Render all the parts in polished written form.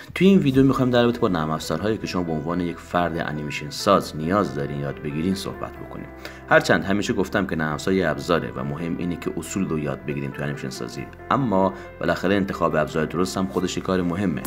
توی این ویدیو میخوایم در رابطه با نرم افزارهایی که شما به عنوان یک فرد انیمیشن ساز نیاز دارین یاد بگیرین صحبت بکنیم. هرچند همیشه گفتم که نرم افزار یه ابزاره و مهم اینه که اصول رو یاد بگیریم توی انیمیشن سازی، اما بالاخره انتخاب ابزار درست هم خودش کار مهمه.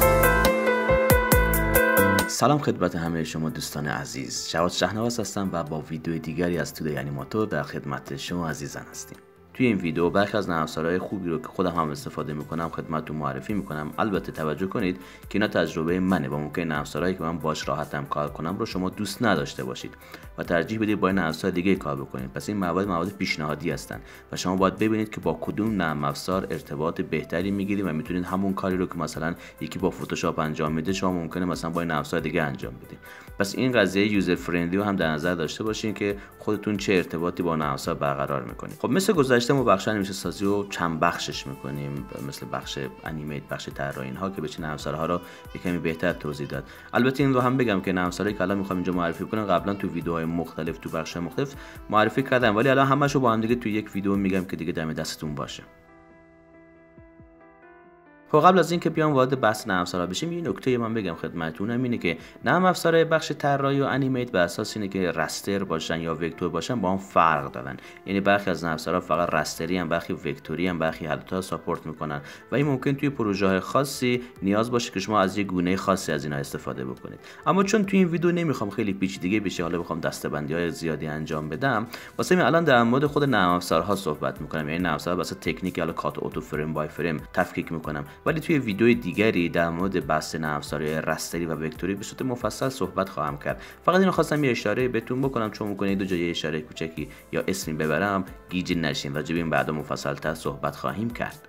سلام خدمت همه شما دوستان عزیز، جواد شهنواز هستم و با ویدیو دیگری از تودی انیماتور در خدمت شما عزیزان هستیم. توی این ویدیو برخی از نرم افزارهای خوبی رو که خودم هم استفاده میکنم خدمتتون معرفی میکنم. البته توجه کنید که اینا تجربه منه و ممکنه نرم افزارهایی که من باش راحتم کار کنم رو شما دوست نداشته باشید و ترجیح بدید با نرم افزار دیگه کار بکنید. پس این مواد پیشنهادی هستن و شما باید ببینید که با کدوم نرم افزار ارتباط بهتری میگیرید و میتونید همون کاری رو که مثلا یکی با فتوشاپ انجام میده شما ممکنه مثلا با نرم افزار دیگه انجام بدید. پس این قضیه یوزر فرندلی رو هم در نظر داشته باشین که خودتون چه ارتباطی با نرم افزار برقرار میکنید. خب مثل گذشته ما بخش انیمیشن سازی رو چند بخشش میکنیم، مثل بخش انیمیت، بخش طراحی، اینها که بشه نرم افزارها رو یکمی بهتر توضیح داد. البته این رو هم بگم که نرم افزاری که الان میخوام اینجا معرفی کنم قبلا تو ویدیوهای مختلف تو بخش‌های مختلف معرفی کردم، ولی الان همه‌شو با هم دیگه تو یک ویدیو میگم که دیگه دم دستتون باشه. خب قبل از اینکه بیام وارد بحث نرم افزارها بشیم یه نکته من بگم خدمتتونم، اینه که نرم افزارهای بخش طراحی و انیمیت به اساس اینه که رستر باشن یا وکتور باشن با هم فرق دارن. یعنی برخی از نرم افزارها فقط رستری ان، برخی وکتوری ان، برخی هر دو ساپورت میکنن و این ممکن توی پروژه‌های خاصی نیاز باشه که شما از یه گونه خاصی از اینا استفاده بکنید. اما چون توی این ویدیو نمیخوام خیلی پیچیده بشه، حالا بخوام دسته‌بندی‌های زیادی انجام بدم، واسه من الان در مورد خود نرم افزارها صحبت میکنم. یعنی نرم افزار واسه تکنیک حالا کات اوتو فریم بای فریم تفکیک میکنم، ولی توی ویدیوی دیگری در مورد بحث نرم افزارهای رستری و وکتوری به صورت مفصل صحبت خواهم کرد. فقط اینو خواستم یه اشاره بهتون بکنم، چون میکنید دو جای اشاره کوچکی یا اسمی ببرم گیج نشین. راجع به این بعدا مفصل‌تر صحبت خواهیم کرد.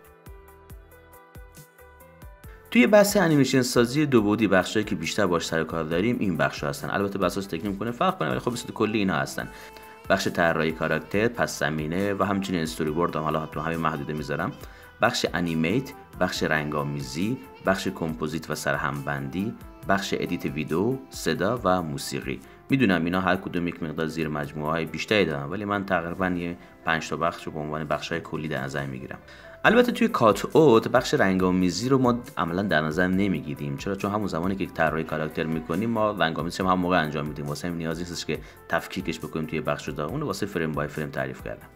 توی بحث انیمیشن سازی دو بعدی بخشایی که بیشتر باهاش سر کار داریم این بخشا هستن. البته بر اساس تکنیک میکنه فرق کنه، ولی خب به صورت کلی اینا هستن: بخش طراحی کاراکتر، پس زمینه و همچنین استوری بورد هم حالا تو همین محدوده میذارم، بخش انیمیت، بخش رنگامیزی، بخش کمپوزیت و سرهمبندی، بخش ادیت ویدیو، صدا و موسیقی. میدونم اینا هر کدوم یک مقدار زیر مجموعه‌های بیشتری دارن، ولی من تقریبا یه 5 تا بخش رو به عنوان بخش‌های کلی در نظر میگیرم. البته توی کات اوت بخش رنگامیزی رو ما عملا در نظر نمیگیریم. چون همون زمانی که طراحی کاراکتر میکنیم ما رنگامیزی هم موقع انجام میدیم، واسه همین نیازی نیست که تفکیکش بکنیم توی بخش جدا. اون رو واسه فریم بای فریم تعریف کردم.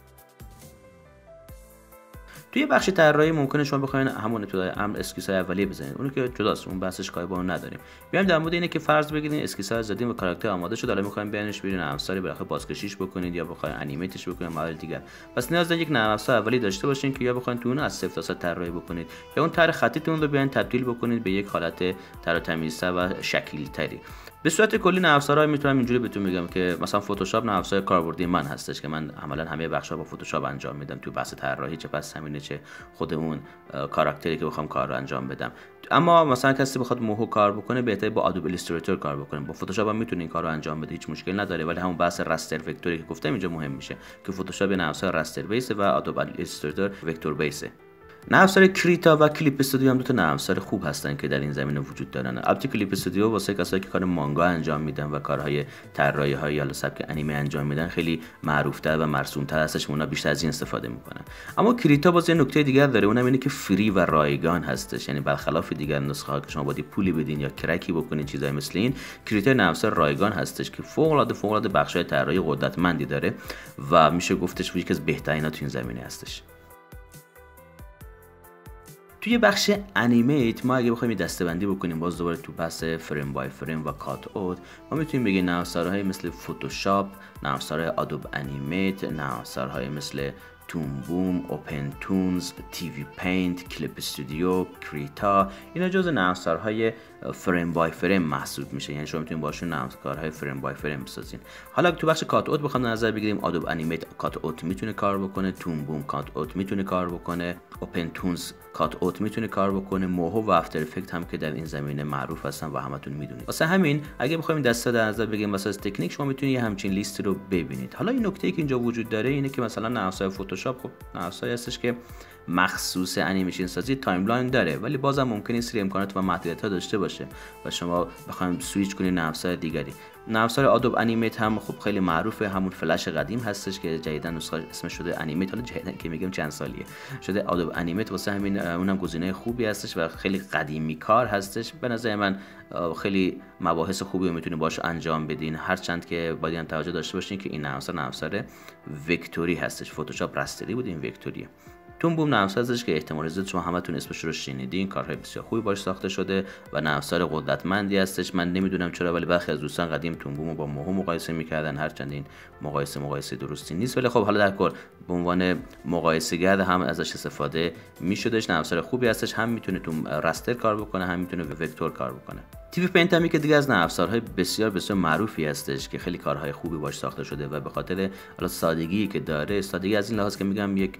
توی بخش طراحی ممکنه شما بخواید همون ابتدای امر اسکیس‌های اولیه بزنید، اون که جداست، اون بحثش کاری با اون نداریم. بیایم در مورد اینه که فرض بگیرید اسکیس‌ها زدیم و کاراکتر آماده شد، حالا می‌خوایم بیانش برین نرم افزاری بالاخره بازکشیش بکنید یا بخواید انیمیتش بکنید موارد دیگر. پس نیاز دارید یک نرم افزار اولی داشته باشین که یا بخواید تو اون از صفر تا صد طراحی بکنید یا اون طرح خطیتون رو بیاین تبدیل بکنید به یک حالت طراح تمیزتر و شکیل‌تری. به صورت کلی نرم افزارها میتونم اینجوری بهتون میگم که مثلا فتوشاپ نرم افزار کاربردی من هستش که من عملا همه بخشا با فتوشاپ انجام میدم، تو بحث طراحی چه پس زمینه چه خود اون کاراکتری که بخوام کار رو انجام بدم. اما مثلا کسی بخواد موهو کار بکنه بهتره با ادوب ایلاستریتور کار بکنه. با فتوشاپ هم میتونه این کارو انجام بده، هیچ مشکل نداره، ولی همون بحث رستر وکتوری که گفتم اینجا مهم میشه که فتوشاپ نرم افزار رستر بیس و ادوب ایلاستریتور وکتور بیسه. نرم افزار کریتا و کلیپ استودیو هم دو تا نرم افزار خوب هستن که در این زمینه وجود دارن. البته کلیپ استودیو واسه کسایی که کار مانگا انجام میدن و کارهای طراحی‌های یا سبک انیمه انجام میدن خیلی معروف‌تر و مرسوم‌تر هستش، اونا بیشتر از این استفاده میکنن. اما کریتا باز یه نکته دیگر داره، اونم اینه که فری و رایگان هستش. یعنی برخلاف دیگر نسخه‌ها که شما باید پولی بدین یا کرکی بکنین چیزای مثل این، کریتا نرم افزار رایگان هستش که فوق‌العاده بخشای طراحی قدرتمندی داره و میشه گفتش یکی از بهترینا تو این زمینه هستش. توی بخش انیمیت ما اگه بخوایم دسته‌بندی بکنیم باز دوباره تو بحث فریم بای فریم و کات اوت، ما میتونیم بگیم نرم افزارهای مثل فتوشاپ، نرم افزارهای ادوب انیمیت، نرم افزارهای مثل تون بوم، اوپن تونز، تی وی پینت، کلیپ استودیو، کریتا، اینا جزء نرم افزارهای فریم بای فریم محسوب میشه. یعنی شما میتونید باشون نرم افزارهای فریم بای فریم بسازین. حالا تو بخش کات اوت بخوام نظر بگیریم، ادوب انیمیت کات اوت میتونه کار بکنه، تون بوم کات اوت میتونه کار بکنه، اوپن تونز کات اوت میتونه کار بکنه، موهو و افتر افکت هم که در این زمینه معروف هستن و همتون میدونید. واسه همین اگه بخوایم دسته در نظر بگیریم واسه تکنیک شما میتونید یه همچین لیست رو ببینید. حالا این نکته ای که اینجا وجود داره اینه که مثلا نرم افزار فتوشاپ خب نرم افزاری هستش که مخصوص انیمیشن سازی تایملاین داره، ولی بازم ممکنه سری امکانات و محدودیت‌ها داشته باشه و شما بخواید سویچ کنید نرم افزار دیگری. نرم افزار آدوب انیمیت هم خب خیلی معروفه، همون فلش قدیم هستش که جدیداً نسخه اسمش شده انیمیت. حالا جدیداً که میگم چند سالیه شده آدوب انیمیت، واسه همین اونم گزینه خوبی هستش و خیلی قدیمی کار هستش. به نظر من خیلی مباحث خوبی رو میتونید باش انجام بدین، هرچند که باید هم توجه داشته باشین که این نرم افزار وکتوری هستش. فتوشاپ رستری بود، این وکتوریه. توم بوم نرم افزاری هستش که احتمال زیاد شما همتون اسمش رو شنیدین، کارهای بسیار خوبی باش ساخته شده و نرم افزار قدرتمندی هستش. من نمیدونم چرا ولی برخی از دوستان قدیم توم بوم رو با موهو مقایسه میکردن، هرچند این مقایسه درستی نیست، ولی خب حالا در کل به عنوان مقایسه گر هم ازش استفاده میشدش. نرم افزار خوبی هستش، هم میتونه تو رستر کار بکنه، هم میتونه وکتور کار بکنه. تیوی پینت هم که دیگه از نرم افزارهای بسیار معروفی هستش که خیلی کارهای خوبی باش ساخته شده و به خاطر حالا سادگی که داره، سادگی از این لحاظ که میگم یک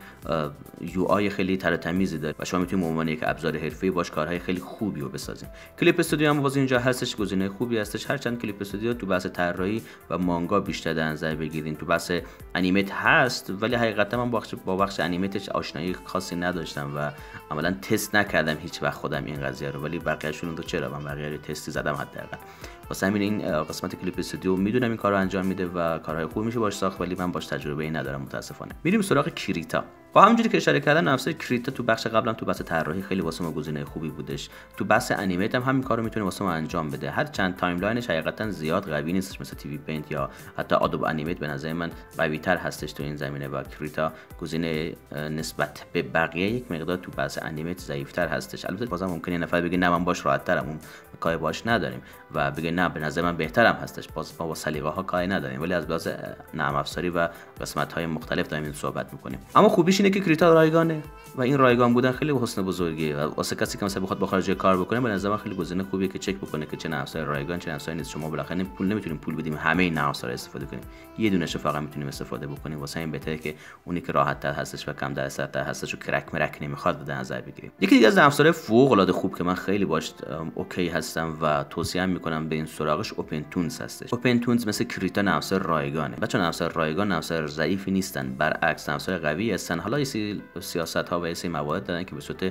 یو آی خیلی تر و تمیزی داره و شما میتونید به عنوان یک ابزار حرفه‌ای باش کارهای خیلی خوبی رو بسازید. کلیپ استودیو هم واسه اینجا هستش، گزینه خوبی هستش، هرچند کلیپ استودیو تو بحث طراحی و مانگا بیشتر در نظر بگیرین. تو بحث انیمیت هست ولی حقیقتا من با بخش انیمیتش آشنایی خاصی نداشتم و عملاً تست نکردم هیچ وقت خودم این قضیه رو، ولی بقیه‌شون رو چرا من بقیه رو تستی زدم حداقل. واسه همین این قسمت کلیپ استودیو میدونم این کارو انجام میده و کارهای خوبی میشه باش ساخت، ولی من باش تجربه‌ای ندارم متاسفانه. میریم سراغ کریتا. با همونجوری که اشاره کردم نفس کریتا تو بخش قبلا تو بحث طراحی خیلی واسه ما گزینه خوبی بودش، تو بحث انیمیت هم همین کارو میتونه واسه ما انجام بده، هر چند تایملاینش حقیقتا زیاد قوی نیستش مثل تیوی پینت یا حتی آدوب انیمیت. به نظر من قوی تر هستش تو این زمینه و کریتا گزینه نسبت به بقیه یک مقدار تو بحث انیمیت ضعیف‌تر هستش. البته بازم ممکنه یه نفر بگه نه من باش راحت‌ترم، اون کاری باش نداریم و بگه نه به نظر من بهترم هستش، باز ما با سلیقه ها کاری نداریم، ولی از لحاظ نرم افزاری و قسمت های مختلف داریم صحبت میکنیم. اما خوبیش اینه که کریتا رایگانه و این رایگان بودن خیلی حسن بزرگیه و واسه کسی که مثلا بخواد با خارجی کار بکنه به نظر من خیلی گزینه خوبیه که چک بکنه که چه نرم افزار رایگان چه نرم افزاری نیست. شما بالاخره پول نمیتونیم پول بدیم همه این نرم افزار استفاده کنیم، یه دونهشو فقط میتونیم استفاده بکنیم. واسه این بهتره که اونی که راحت تر هستش و کم درصد هستش و کرک مرک نمیخواد در نظر بگیریم. یکی دیگه از نرم افزار فوق العاده خوب که من خیلی باش اوکی هستم و توصیه میکنم به این سراغش اوپن تونز هستش. اوپن تونز مثل کریتا نرم افزار رایگانه. بچه‌ها نرم افزار رایگان نرم افزار ضعیفی نیستن، برعکس نرم افزار قوی هستن. حالا یه سیاست ها و یه سری موارد دارن که به صورت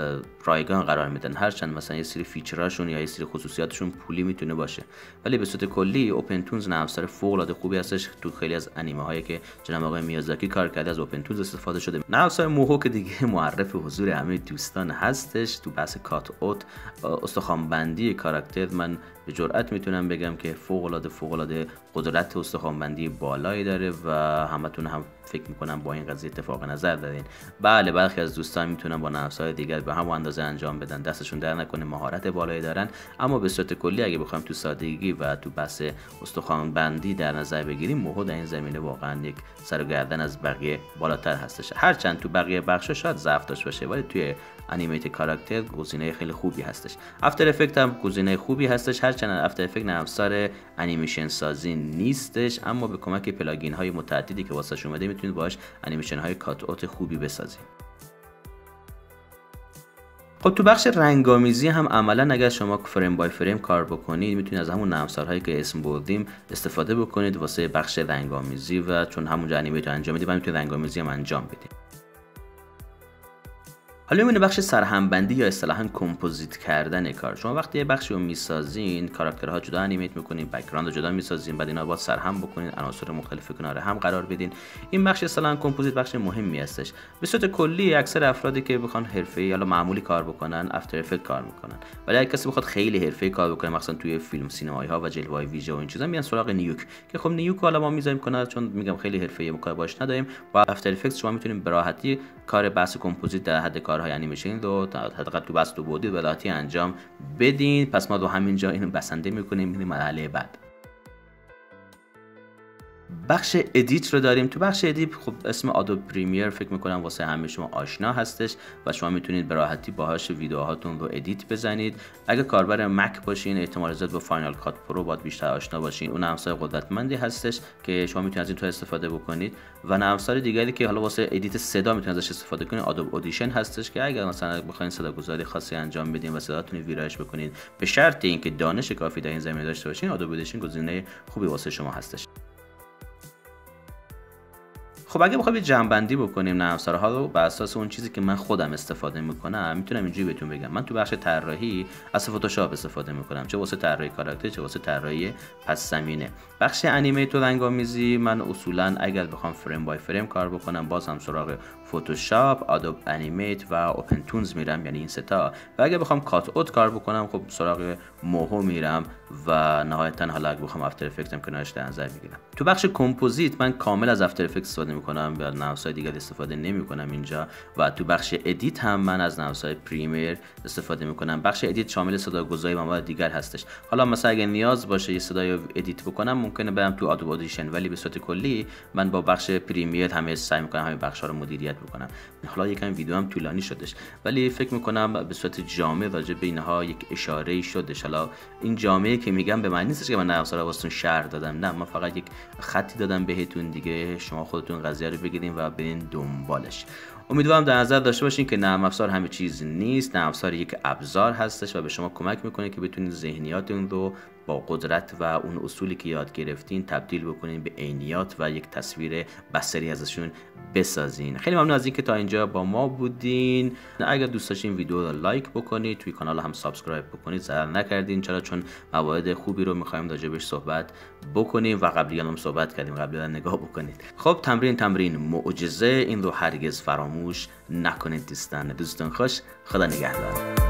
رایگان قرار میدن، هرچند مثلا یه سری فیچراشون یا یه سری خصوصیاتشون پولی میتونه باشه، ولی به صورت کلی اوپن تونز نرم افزار فوق العاده خوبی هستش. تو خیلی از انیمه هایی که جناب آقای میازاکی کار کرده از اوپن تونز استفاده شده. نرم افزار موهو که دیگه معرف حضور همه دوستان هستش. تو بحث کات اوت استخوان بندی کاراکتر من به جرئت میتونم بگم که فوق العاده قدرت استخوان بندی بالایی داره و همتون هم فکر میکنم با این قضیه اتفاق نظر دارین. بله برخی از دوستان میتونن با نرم افزار دیگر به همون اندازه انجام بدن، دستشون در نکنه، مهارت بالایی دارن، اما به صورت کلی اگه بخوایم تو سادگی و تو بحث استخوان بندی در نظر بگیریم موهو در این زمینه واقعا یک سر و گردن از بقیه بالاتر هستش. هرچند تو بقیه بخشا شاید ضعف داشته باشه ولی توی انیمیت کاراکتر گزینه خیلی خوبی هستش. افتر افکت هم گزینه خوبی هستش، هرچند افتر افکت نرم افزار انیمیشن سازی نیستش، اما به کمک پلاگین های متعددی که واسش اومده میتونید باهاش انیمیشن های کات اوت خوبی بسازید. خب تو بخش رنگامیزی هم عملا اگر شما فریم بای فریم کار بکنید میتونید از همون نرم افزارهایی که اسم بردیم استفاده بکنید واسه بخش رنگامیزی و چون همونجا انیمیت انجام میدید و میتونید رنگامیزی هم انجام بدید. حالا میمونه بخش سرهمبندی یا اصطلاحاً کمپوزیت کردن کار. شما وقتی یه بخشی رو میسازین، کاراکترها جدا انیمیت میکنین، بک‌گراند جدا میسازین، بعد اینا باید سرهم بکنین، عناصر مختلف کنار هم قرار بدین. این بخش اصطلاحاً کمپوزیت بخش مهمی هستش. به صورت کلی اکثر افرادی که بخوان حرفه‌ای یا معمولی کار بکنن افتر افکت کار میکنن، ولی اگه کسی بخواد خیلی حرفه‌ای کار بکنه مثلا توی فیلم سینمایی ها و جلوه‌های ویژه و این چیزا میان سراغ نیوک که خب نیوک حالا ما میذاریم کنار چون میگم خیلی حرفه‌ای کار باش نداریم. با افتر افکت شما میتونید به راحتی کار بحث کمپوزیت در حد کارهای انیمیشن رو حداقل تو بس 2 بعدی ولایتی انجام بدین. پس ما دو همینجا اینو بسنده میکنیم میریم مرحله بعد. بخش ادیت رو داریم. تو بخش ادیت خب اسم آدوب پریمیر فکر میکنم واسه همه شما آشنا هستش و شما میتونید به راحتی باهاش ویدیوهاتون رو ادیت بزنید. اگه کاربر مک باشین احتمال زیاد با فاینال کات پرو باید بیشتر آشنا باشین. اون نرم افزار قدرتمندی هستش که شما میتونید از این تو استفاده بکنید و نرم افزار دیگری که حالا واسه ادیت صدا میتونید ازش استفاده کنید آدوب اودیشن هستش که اگر مثلا بخواید صداگذاری خاصی انجام بدین و صداتون ویرایش بکنید به شرط اینکه دانش کافی در این زمینه داشته باشین آدوب اودیشن گزینه خوبی واسه شما هستش. خب اگه بخوام یه جمع‌بندی بکنیم نرم افزارها رو بر اساس اون چیزی که من خودم استفاده میکنم، میتونم اینجوری بهتون بگم. من تو بخش طراحی از فتوشاپ استفاده میکنم، چه واسه طراحی کاراکتر چه واسه طراحی پس زمینه. بخش انیمیت و رنگ‌آمیزی من اصولا اگر بخوام فریم بای فریم کار بکنم بازم سراغ فتوشاپ، آدوب انیمیت و اوپن تونز میرم، یعنی این سه تا. و اگه بخوام کات اوت کار بکنم خب سراغ موهو میرم و نهایتا حالا اگه بخوام افتر افکت هم کنارش در نظر میگیرم. تو بخش کمپوزیت من کامل از افتر افکت استفاده میکنم و نرم افزار دیگه استفاده نمیکنم اینجا. و تو بخش ادیت هم من از نرم افزار پریمیر استفاده میکنم. بخش ادیت شامل صداگذاری و مواد دیگر هستش. حالا مثلا اگه نیاز باشه یه صدای ادیت بکنم ممکنه برم تو آدوب اودیشن، ولی به صورت کلی من با بخش پریمیر همه سعی میکنم همین بخشا رو مدیریت بکنم. حالا یکم ویدیو هم طولانی شدش ولی فکر میکنم به صورت جامع راجع به اینها یک اشاره‌ای شدش. حالا این جامعه که میگم به معنی نیست که من نرم افزار واسهتون شرح دادم، نه، من فقط یک خطی دادم بهتون دیگه، شما خودتون قضیه رو بگیرین و برین دنبالش. امیدوارم در نظر داشته باشین که نرم افزار همه چیز نیست، نرم افزار یک ابزار هستش و به شما کمک میکنه که بتونید ذهنیاتتون رو با قدرت و اون اصولی که یاد گرفتین تبدیل بکنین به عینیات و یک تصویر بصری ازشون بسازین. خیلی ممنون از اینکه تا اینجا با ما بودین. اگر دوست داشتین ویدیو رو لایک بکنید، توی کانال هم سابسکرایب بکنید، ضرر نکردین. چون موارد خوبی رو می‌خوایم راجع بهش صحبت بکنیم و قبلا هم صحبت کردیم، قبلا نگاه بکنید. خب تمرین معجزه، این رو هرگز فراموش نکنید دوستان خوش، خدا نگهدار.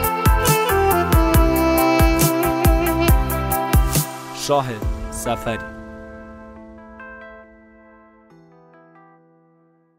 شاه سفری.